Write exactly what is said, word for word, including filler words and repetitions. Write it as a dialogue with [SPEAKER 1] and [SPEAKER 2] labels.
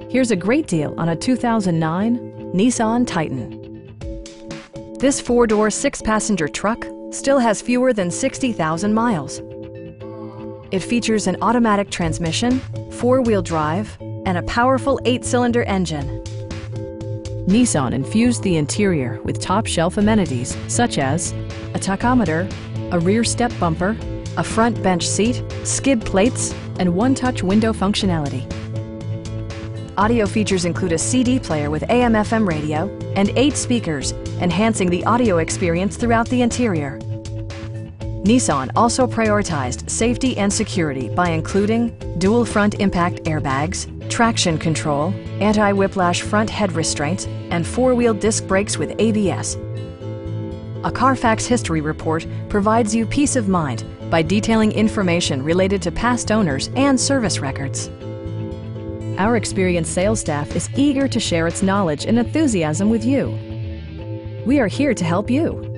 [SPEAKER 1] Here's a great deal on a two thousand nine Nissan Titan. This four-door, six-passenger truck still has fewer than sixty thousand miles. It features an automatic transmission, four-wheel drive, and a powerful eight-cylinder engine. Nissan infused the interior with top-shelf amenities such as a tachometer, a rear step bumper, a front bench seat, skid plates, and one-touch window functionality. Audio features include a C D player with A M F M radio and eight speakers, enhancing the audio experience throughout the interior. Nissan also prioritized safety and security by including dual front impact airbags, traction control, anti-whiplash front head restraints, and four-wheel disc brakes with A B S. A Carfax history report provides you peace of mind by detailing information related to past owners and service records. Our experienced sales staff is eager to share its knowledge and enthusiasm with you. We are here to help you.